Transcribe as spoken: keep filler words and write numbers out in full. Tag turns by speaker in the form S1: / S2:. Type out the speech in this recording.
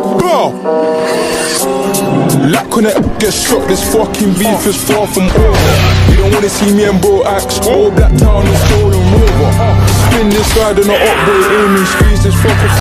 S1: Bro! Like when it gets struck, this fucking beef is far from over. You don't wanna see me and bro axe. All Black Town is stolen rover. Spin this ride on the up boy, aiming squeeze this fucking